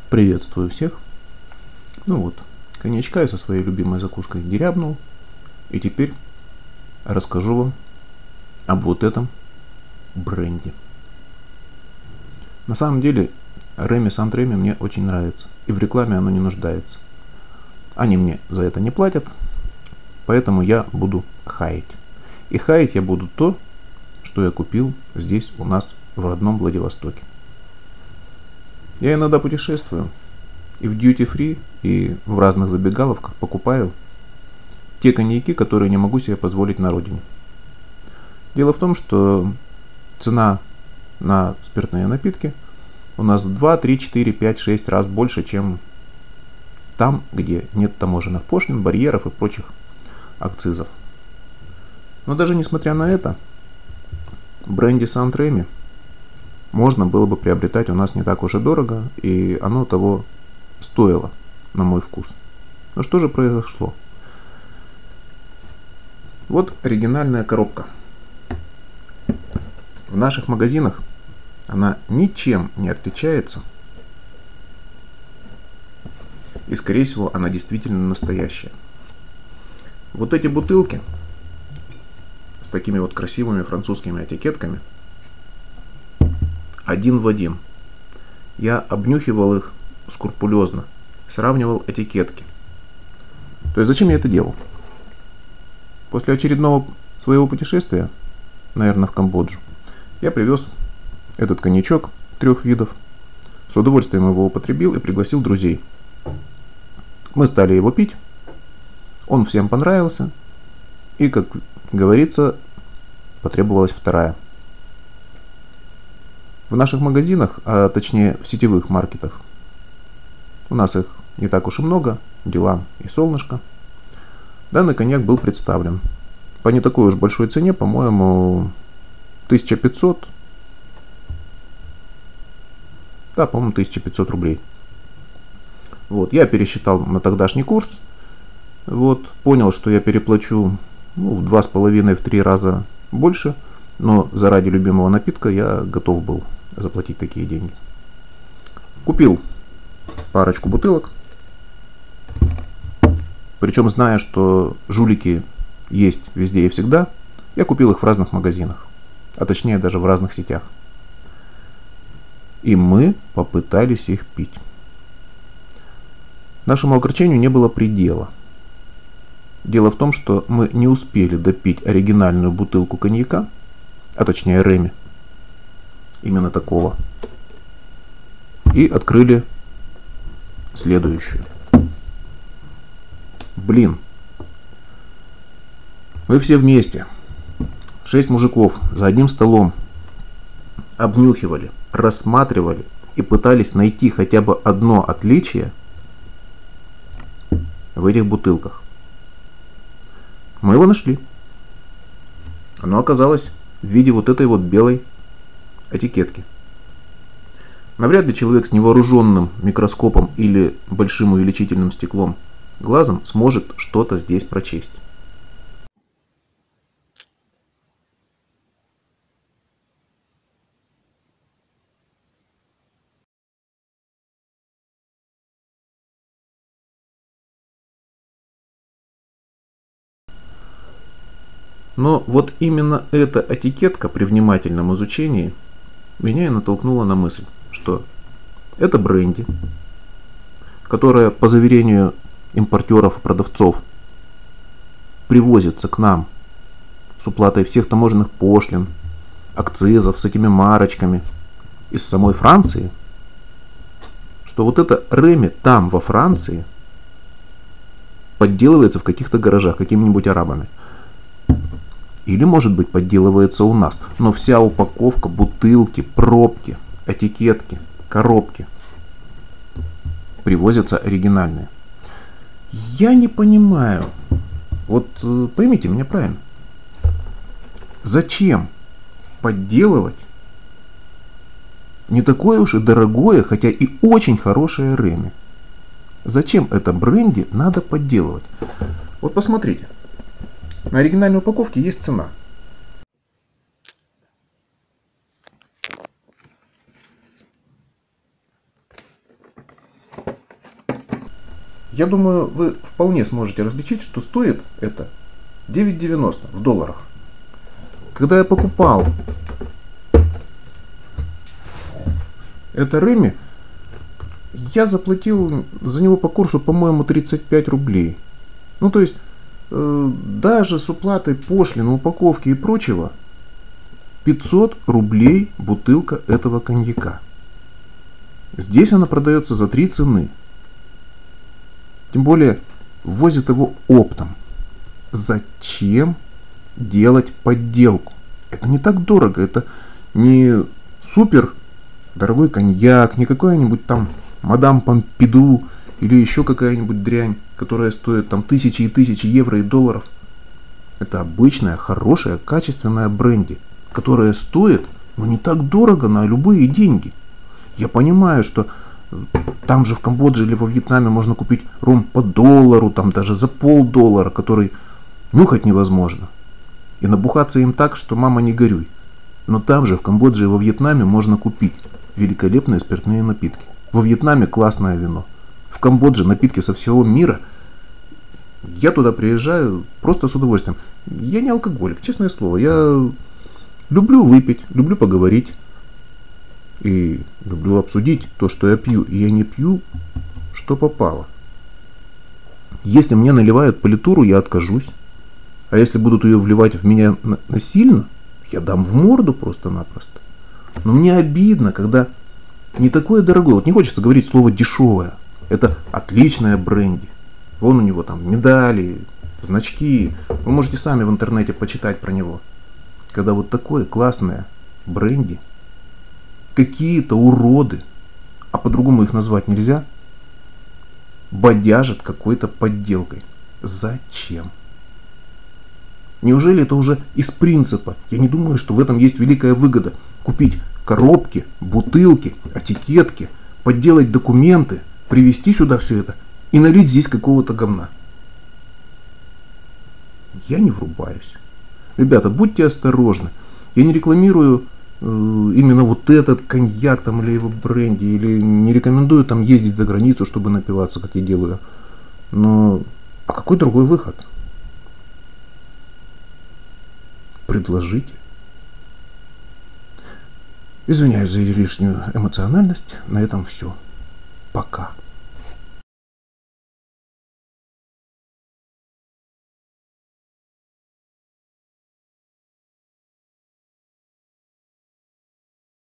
Приветствую всех. Ну вот, коньячка я со своей любимой закуской дерябнул. И теперь расскажу вам об вот этом бренде. На самом деле, Реми Сант-Реми мне очень нравится. И в рекламе оно не нуждается. Они мне за это не платят. Поэтому я буду хаять. И хаять я буду то, что я купил здесь у нас в родном Владивостоке. Я иногда путешествую. И в duty free, и в разных забегаловках покупаю те коньяки, которые не могу себе позволить на родине. Дело в том, что цена на спиртные напитки у нас в 2, 3, 4, 5, 6 раз больше, чем там, где нет таможенных пошлин, барьеров и прочих акцизов. Но даже несмотря на это, бренди Сант-Реми можно было бы приобретать у нас не так уж и дорого, и оно того стоило, на мой вкус. Но что же произошло? Вот оригинальная коробка. В наших магазинах она ничем не отличается. И скорее всего она действительно настоящая. Вот эти бутылки с такими вот красивыми французскими этикетками один в один. Я обнюхивал их скрупулезно, сравнивал этикетки. То есть зачем я это делал? После очередного своего путешествия, наверное, в Камбоджу, я привез этот коньячок 3 видов, с удовольствием его употребил и пригласил друзей. Мы стали его пить, он всем понравился, и, как говорится, потребовалась вторая. В наших магазинах, а точнее в сетевых маркетах, у нас их не так уж и много, Дела и Солнышко, данный коньяк был представлен по не такой уж большой цене, по-моему, 1500, да, по-моему, 1500 рублей. Вот, я пересчитал на тогдашний курс, вот, понял, что я переплачу в 2,5-3 раза больше, но заради любимого напитка я готов был заплатить такие деньги. Купил парочку бутылок, причем зная, что жулики есть везде и всегда, я купил их в разных магазинах, а точнее даже в разных сетях. И мы попытались их пить. Нашему огорчению не было предела. Дело в том, что мы не успели допить оригинальную бутылку коньяка, а точнее Реми, именно такого, и открыли следующую. Блин, мы все вместе, 6 мужиков за одним столом, обнюхивали, рассматривали и пытались найти хотя бы одно отличие в этих бутылках. Мы его нашли. Оно оказалось в виде вот этой вот белой этикетки. Навряд ли человек с невооруженным микроскопом или большим увеличительным стеклом глазом сможет что-то здесь прочесть. Но вот именно эта этикетка при внимательном изучении меня и натолкнула на мысль, что это бренди, которая, по заверению импортеров и продавцов, привозится к нам с уплатой всех таможенных пошлин, акцизов, с этими марочками из самой Франции, что вот это Реми там, во Франции, подделывается в каких-то гаражах какими-нибудь арабами. Или, может быть, подделывается у нас. Но вся упаковка, бутылки, пробки, этикетки, коробки привозятся оригинальные. Я не понимаю. Вот поймите меня правильно. Зачем подделывать не такое уж и дорогое, хотя и очень хорошее Реми? Зачем это бренди надо подделывать? Вот посмотрите. На оригинальной упаковке есть цена. Я думаю, вы вполне сможете различить, что стоит это 9,90 в долларах. Когда я покупал это Реми, я заплатил за него по курсу, по-моему, 35 рублей. Ну, то есть, даже с уплатой пошлин, упаковки и прочего, 500 рублей бутылка этого коньяка. Здесь она продается за 3 цены. Тем более, возят его оптом. Зачем делать подделку? Это не так дорого, это не супер дорогой коньяк, не какой-нибудь там мадам Помпиду или еще какая-нибудь дрянь, которая стоит там тысячи и тысячи евро и долларов. Это обычная, хорошая, качественная бренди, которая стоит, но не так дорого на любые деньги. Я понимаю, что там же в Камбодже или во Вьетнаме можно купить ром по доллару, там даже за $0,50, который нюхать невозможно. И набухаться им так, что мама не горюй. Но там же в Камбодже и во Вьетнаме можно купить великолепные спиртные напитки. Во Вьетнаме классное вино. В Камбодже напитки со всего мира. Я туда приезжаю просто с удовольствием. Я не алкоголик, честное слово. Я люблю выпить, люблю поговорить. И люблю обсудить то, что я пью. И я не пью, что попало. Если мне наливают политуру, я откажусь. А если будут ее вливать в меня насильно, я дам в морду просто-напросто. Но мне обидно, когда не такое дорогое. Вот не хочется говорить слово дешевое. Это отличная бренди. Вон у него там медали, значки. Вы можете сами в интернете почитать про него. Когда вот такое классное бренди, какие-то уроды, а по-другому их назвать нельзя, бодяжат какой-то подделкой. Зачем? Неужели это уже из принципа? Я не думаю, что в этом есть великая выгода. Купить коробки, бутылки, этикетки, подделать документы, привезти сюда все это и налить здесь какого-то говна. Я не врубаюсь. Ребята, будьте осторожны. Я не рекламирую именно вот этот коньяк там или его бренди, или не рекомендую там ездить за границу, чтобы напиваться, как я делаю. Но а какой другой выход? Предложите. Извиняюсь за лишнюю эмоциональность. На этом все. Пока.